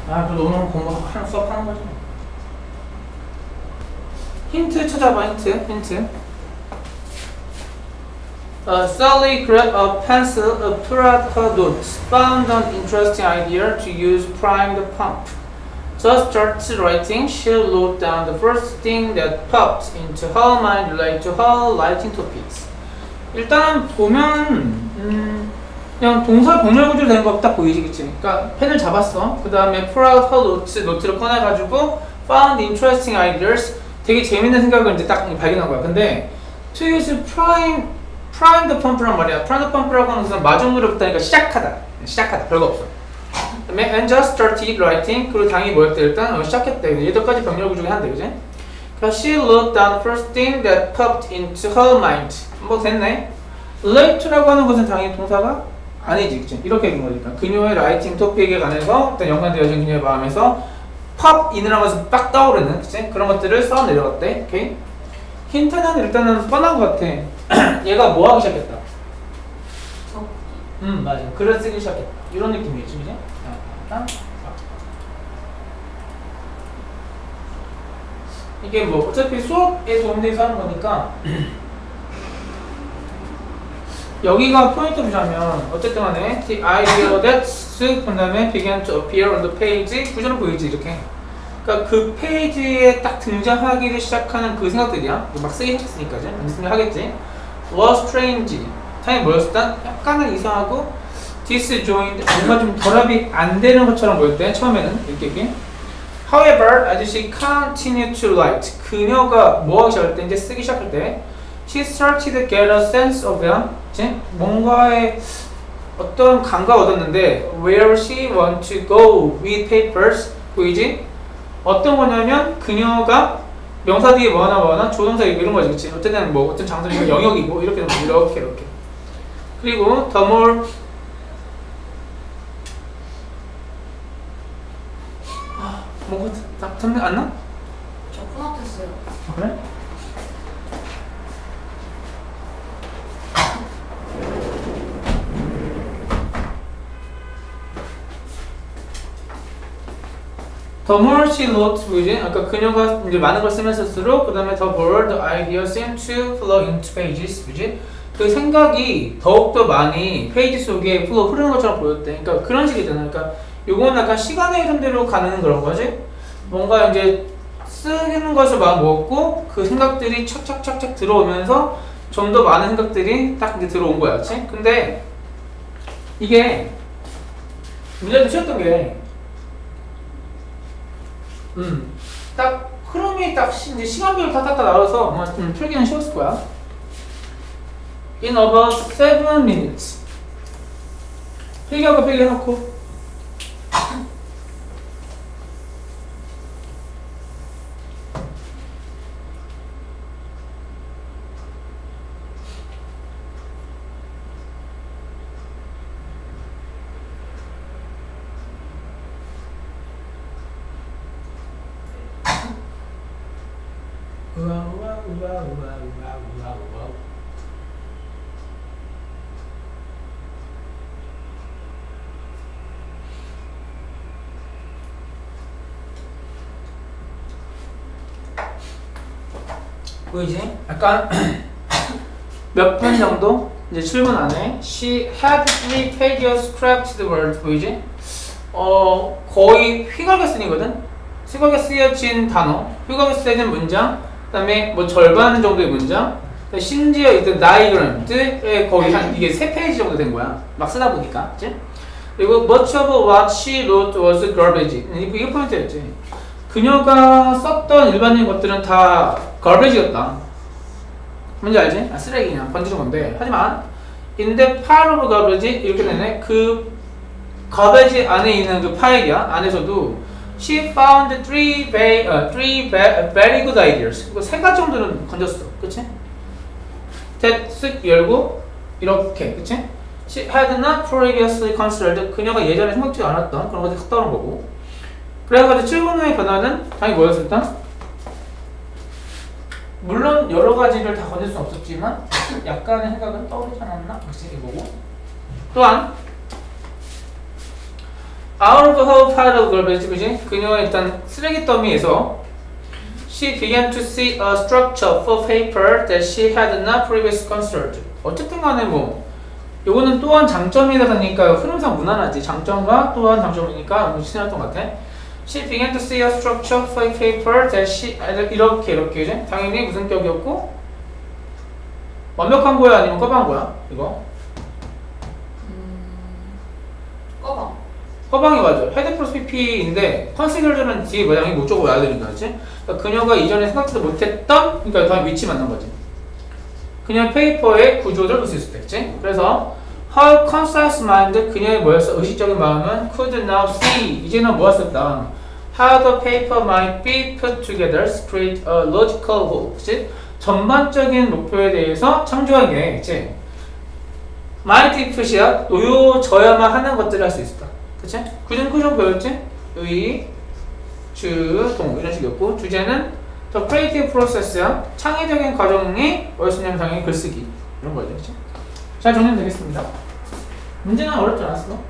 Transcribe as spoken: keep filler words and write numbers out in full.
아, 그래도 오늘 공부 하는 수업 하는 거지. 힌트 찾아봐, 힌트, 힌트. Uh, Sally grabbed a pencil, uh, put out her notes, found an interesting idea to use prime the pump. Just started writing, she wrote down the first thing that popped into her mind related to her writing topics. 일단 보면 음, 그냥 동사 병렬 구조로 된 거 딱 보이지, 그치? 그러니까 펜을 잡았어. 그 다음에 pull out her notes, 노트를 꺼내가지고 found interesting ideas, 되게 재밌는 생각을 이제 딱 발견한 거야. 근데 to use prime prime the pump란 말이야. prime the pump라고 하는 것은 마중물을 붙다니까 시작하다. 시작하다. 별거 없어. 그다음에 and just started writing. 그리고 당연히 뭐였대? 일단 어, 시작했대. 얘들까지 병렬 구조 중에 한대, 그지? 그래서 she wrote down the first thing that popped into her mind. 뭐 됐네. relate to라고 하는 것은 당연히 동사가 아니지, 그치? 이렇게 얘기한 거니까. 그녀의 라이팅 토픽에 관해서 어떤 연관되어진 그녀의 마음에서 pop in이라는 것은 빡 떠오르는, 그치? 그런 것들을 써 내려갔대. 오케이? 힌트는 일단은 뻔한 것 같아. 얘가 뭐 하기 시작했다? 어. 음, 맞아. 글을 쓰기 시작했다. 이런 느낌이지, 그지? 이게 뭐 어차피 수업에 도움돼서 하는 거니까 여기가 포인트 보자면 어쨌든 간에 the idea that 그 다음에 began to appear on the page 구조는 보이지 이렇게. 그러니까 그 페이지에 딱 등장하기를 시작하는 그 생각들이야. 막 쓰기 시작했으니까 이제 무슨 하겠지. was strange. 당연히 뭐였었다? 약간은 이상하고 disjoined. 뭔가 좀 결합이 안 되는 것처럼 보일 때 처음에는 이렇게 이렇게. However, as she continued to write, 그녀가 뭐 하기 시작할 때 이제 쓰기 시작할 때 she started to get a sense of 이제 뭔가의 어떤 감각을 얻었는데 where she want to go with papers 보이지? 어떤 거냐면 그녀가 명사 뒤에 뭐하나 뭐하나 조동사 이런 거지, 그치? 어쨌든 뭐 어떤 장소는 영역이고 이렇게 이렇게 이렇게. 그리고 the more 아 뭔가 다 탐내 안 나? 저 코너트했어요. 아, 그래? The more she wrote, 보이지? 아까 그녀가 이제 많은 걸 쓰면서 쓸수록 그 다음에 the more the idea seemed to flow into pages, 그지? 그 생각이 더욱더 많이 페이지 속에 flow 흐르는 것처럼 보였대. 그러니까 그런 식이잖아. 그러니까 요건 약간 시간의 흐름대로 가는 그런 거지? 뭔가 이제 쓰는 것을 마음 먹었고 그 생각들이 착착착착 들어오면서 좀 더 많은 생각들이 딱 이제 들어온 거야, 그치? 근데 이게 문제도 쉬웠던 게 음, 딱 흐름이 딱 시, 이제 시간별로 딱딱딱 나와서 아마 좀 풀기는 쉬웠을 거야. In about seven minutes. 필기하고 필기해놓고. 보이지? 약간 몇 분 정도? 이제 칠 분 안에 She had three pages crafted words 보이지? 어 거의 휘갈게 쓰이거든? 휘갈게 쓰여진 단어, 휘갈게 쓰여진 문장, 그 다음에 뭐 절반 정도의 문장, 심지어 이제 다이그램에 거의 한 이게 세 페이지 정도 된 거야. 막 쓰다 보니까, 그치? 그리고 much of what she wrote was garbage. 이게 포인트였지. 그녀가 썼던 일반적인 것들은 다 garbage였다. 뭔지 알지? 아, 쓰레기 그냥 번지는 건데. 하지만 in the pile of garbage 이렇게 되네. 그 garbage 안에 있는 그 파일이야. 안에서도 she found three very, uh, three very good ideas. 그 세 가지 정도는 건졌어. 그치? that 쓱 열고 이렇게. 그치? she had not previously considered. 그녀가 예전에 생각지 않았던 그런 것들이 탁 떠오른 거고. 그래가지고 칠 분 후의 변화는 당연히 뭐였을까? 물론 여러 가지를 다 건질 수는 없었지만 약간의 생각은 떠오르지 않았나? 그치? 이거고. 또한 out of her pile of garbage, 그지? 그녀가 일단 쓰레기 더미에서 she began to see a structure for paper that she had not previously considered. 어쨌든 간에 뭐 요거는 또한 장점이다 보니까 흐름상 무난하지. 장점과 또한 장점이니까 신뢰했던 것 같아. She began to see a structure for paper that she 이렇게 이렇게 이제 당연히 무슨 격이었고 완벽한 거야 아니면 꺼방한 거야 이거? 음... 꺼방. 꺼방이 맞아. 헤드 플러스 피피인데 컨시더는 뒤에 모양이 목적으로 와야 되는 거지. 그러니까 그녀가 이전에 생각지도 못했던 그러니까 다음 위치 만난 거지. 그냥 페이퍼의 구조를 볼 수 있을 때, 그치? 그래서 her concise mind, 그녀의 뭐였어? 의식적인 마음은 could now see, 이제는 뭐였었다? How the paper might be put together to create a logical whole, 그치? 전반적인 목표에 대해서 창조하게, 그치? might put이야, 놓여져야만 하는 것들을 할 수 있었다, 그치? 구준 구조 보였지? 의, 주, 동 이런 식이었고 주제는 더 크리에이티브 프로세스야. 창의적인 과정이 뭐였냐면 당연히 글쓰기 이런 거죠. 그치? 잘 정리되겠습니다. 문제는 어렵지 않았어.